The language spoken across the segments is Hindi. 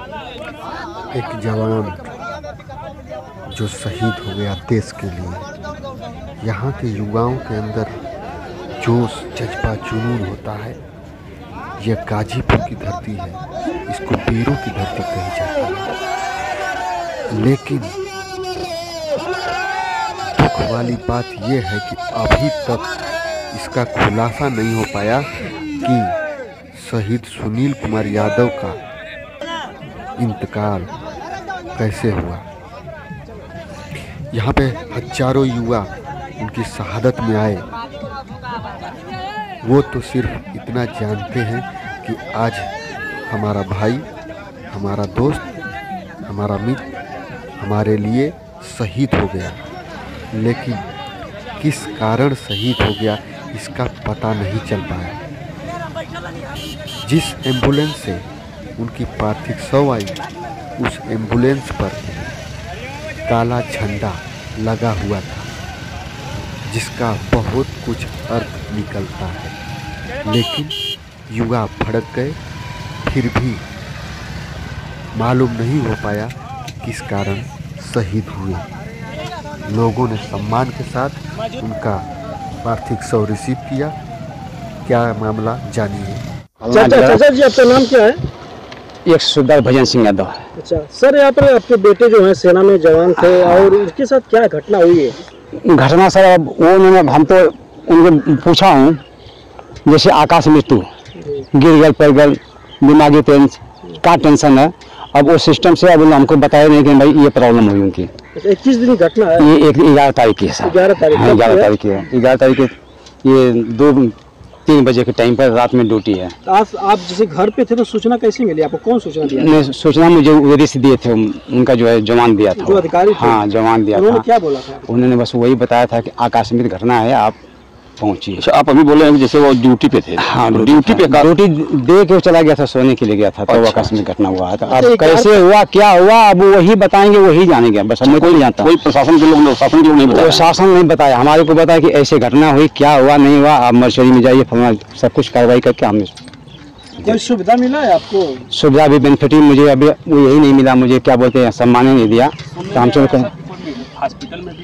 एक जवान जो शहीद हो गया देश के लिए। यहाँ के युवाओं के अंदर जोश, जज्बा, जुनून होता है। यह गाजीपुर की धरती है, इसको वीरों की धरती कही जाती है। लेकिन दुख वाली बात यह है कि अभी तक इसका खुलासा नहीं हो पाया कि शहीद सुनील कुमार यादव का इंतकाल कैसे हुआ। यहाँ पे हजारों युवा उनकी शहादत में आए। वो तो सिर्फ इतना जानते हैं कि आज हमारा भाई, हमारा दोस्त, हमारा मित्र हमारे लिए शहीद हो गया। लेकिन किस कारण शहीद हो गया इसका पता नहीं चल पाया। जिस एम्बुलेंस से उनकी पार्थिव शव आई, उस एम्बुलेंस पर काला झंडा लगा हुआ था, जिसका बहुत कुछ अर्थ निकलता है। लेकिन युवा भड़क गए, फिर भी मालूम नहीं हो पाया कि किस कारण शहीद हुए। लोगों ने सम्मान के साथ उनका पार्थिव शव रिसीव किया। क्या मामला जानिए। चाचा जी, आपका नाम क्या है? एक सरदार भजन सिंह यादव है। अच्छा सर, यहाँ पर आपके बेटे जो है सेना में जवान थे और उसके साथ क्या घटना हुई है? घटना सर, अब वो उन्होंने, हम तो उनको पूछा हूँ, जैसे आकाश मृत्यु, गिर गए, पड़ गए, दिमागी क्या टेंशन है। अब वो सिस्टम से अब हमको बताया नहीं कि भाई ये प्रॉब्लम हुई उनकी। 21 दिन घटना है? ये 11 तारीख की है सर। 11 तारीख की है। 11 तारीख की ये 2-3 बजे के टाइम पर रात में ड्यूटी है। आप जैसे घर पे थे तो सूचना कैसे मिली आपको? कौन सूचना दिया? नहीं, सूचना मुझे उधर से दिए थे, उनका जो है जवान दिया था, जो अधिकारी थे? हाँ, जवान दिया था। क्या बोला था? उन्होंने बस वही बताया था कि आकस्मिक घटना है, आप पहुंचिए। अच्छा, आप अभी बोले हैं जैसे वो ड्यूटी पे थे? हाँ, ड्यूटी दे के चला गया था, सोने के लिए गया था, तो आकस्मिक घटना हुआ था। अब कैसे हुआ, क्या हुआ, अब वही बताएंगे, वही जानेंगे, बस हमें कोई नहीं जानता। कोई प्रशासन के लोग नहीं बताया? प्रशासन नहीं बताया, हमारे को बताया कि ऐसे घटना हुई, क्या हुआ नहीं हुआ, आप मर्चरी में जाइए, फलाना सब कुछ कार्रवाई करके हमें। कोई सुविधा मिला है आपको? सुविधा भी बेनिफिट मुझे अभी वो यही नहीं मिला, मुझे क्या बोलते हैं, सम्मान नहीं दिया। तो हम हॉस्पिटल में भी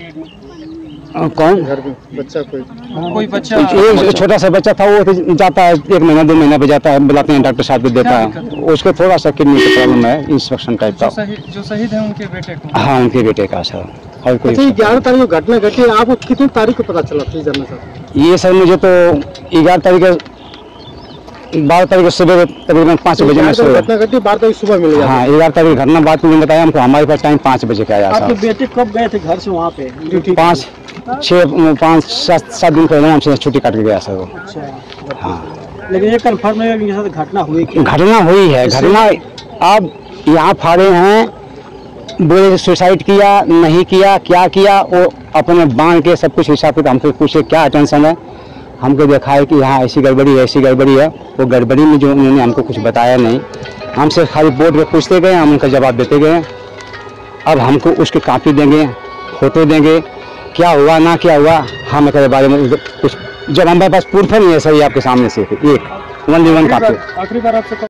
कौन बच्चा, कोई बच्चा, एक छोटा सा बच्चा था, वो जाता है 1 महीना 2 महीना पे जाता है, बुलाते हैं डॉक्टर साहब को, देता है। उसको थोड़ा सा किडनी की प्रॉब्लम है, इंस्पेक्शन टाइप का। जो शहीद है उनके बेटे को? हाँ, उनके बेटे का सर। और कोई 11 तारीख को घटना घटी, आपको कितनी तारीख को पता चला? प्लीज जानना चाहता हूं। ये सर मुझे तो 11 तारीख 12 तारीख को सुबह तकरीबन 5 बजे में सोया। घटना घटी 12 तारीख सुबह मिली? हाँ, 11 तारीख घटना बाद में बताया हमको, हमारे पास टाइम 5 बजे का आया। आपके बेटे कब गए थे घर से वहाँ पे ड्यूटी? 5-7 दिन पहले हमसे छुट्टी काट के गया सर वो। हाँ, लेकिन ये कन्फर्म है कि साथ घटना हुई? घटना हुई है, घटना। अब यहाँ फाड़े हैं, बोले सुसाइड किया, नहीं किया, क्या किया, वो अपने बांध के सब कुछ हिसाब से हमसे पूछे क्या टेंशन है। हमको देखा है कि यहाँ ऐसी गड़बड़ी है, ऐसी गड़बड़ी है। वो गड़बड़ी में जो उन्होंने हमको कुछ बताया नहीं, हमसे खाली बोर्ड पे पूछते गए, हम उनका जवाब देते गए। अब हमको उसकी कॉपी देंगे, फोटो देंगे, क्या हुआ ना क्या हुआ, हम इसके बारे में कुछ जब हमारे पास प्रूफ नहीं है सर, आपके सामने से एक 1 कॉपी। आखिरी बार आपसे